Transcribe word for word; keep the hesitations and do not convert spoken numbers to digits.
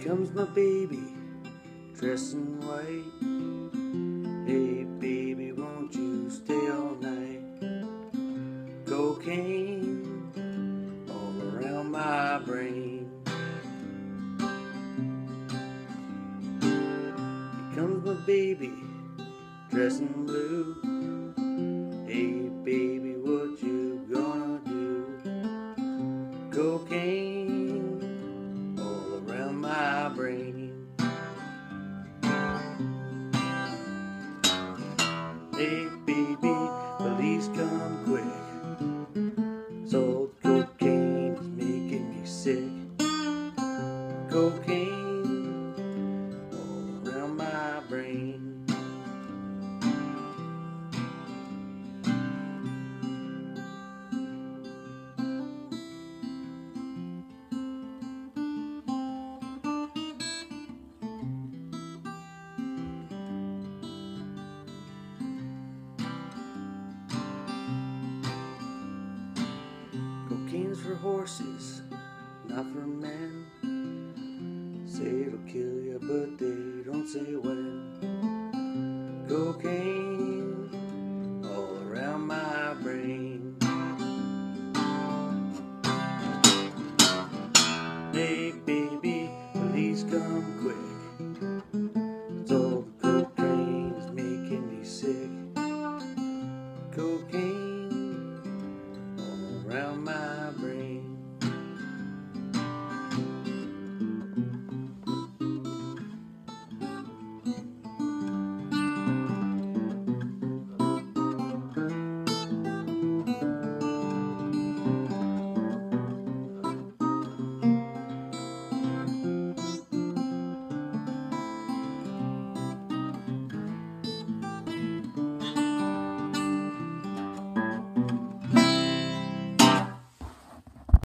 Comes my baby, dressed in white. Hey baby, won't you stay all night? Cocaine all around my brain. Here comes my baby, dressed in blue. Hey baby, what you gonna do? Cocaine all around my brain. Hey baby, police come quick. So cocaine is making me sick. Cocaine all around my brain. Cocaine's for horses, not for men. Say it'll kill you, but they don't say when. Cocaine